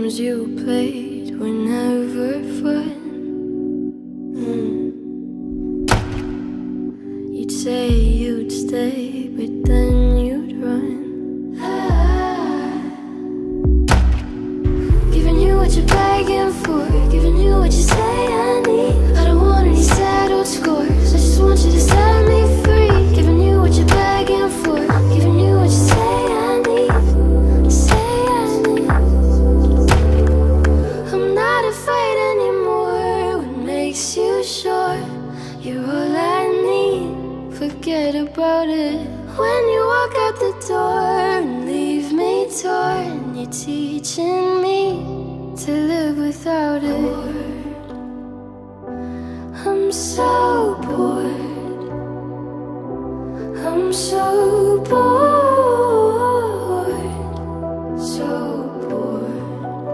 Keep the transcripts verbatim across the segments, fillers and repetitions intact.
games you played were never fun. mm. You'd say you'd stay, but then you'd run. ah. Giving you what you're begging for, giving you what you say I need. I don't want any settled scores, I just want you to set me free. Giving you what you're begging for, giving you what you say I need. Say I need. I'm not afraid anymore. What makes you sure you're all I need? Forget about it. When you walk out the door and leave me torn, you're teaching me to live without it. I'm so bored, I'm so bored, so bored.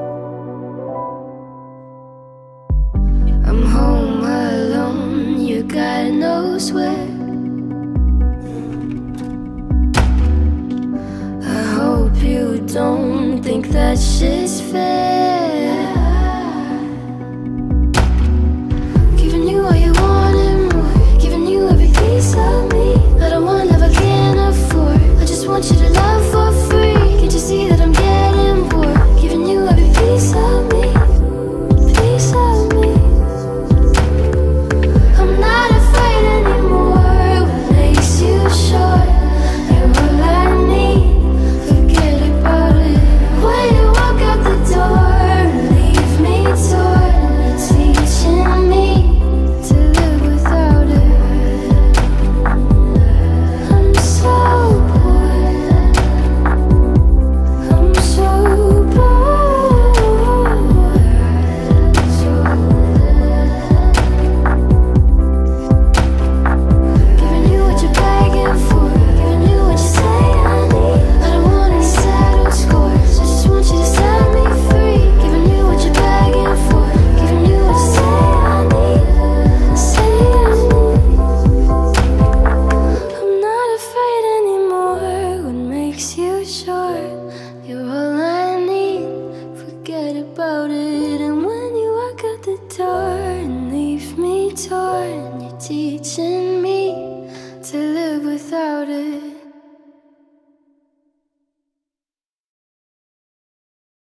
I'm home alone, you God knows where. I hope you don't think that shit's fair. Giving you all you want and more, giving you every piece of me. I don't want love I can't afford, I just want you to love for free. Can't you see that I'm getting bored? Giving you every piece of me, piece of me. I'm not afraid anymore. What makes you sure you're all I need? Forget about it. When you walk out the door, leave me torn. You're teaching me to live without it. I'm so bored, I'm so bored, so giving you what you're begging for, giving you what you say I need. I don't want any settled scores, I just want you to set me free. Giving you what you're begging for, giving you what you say I need. Say I need. I'm not afraid anymore. What makes you sure you're all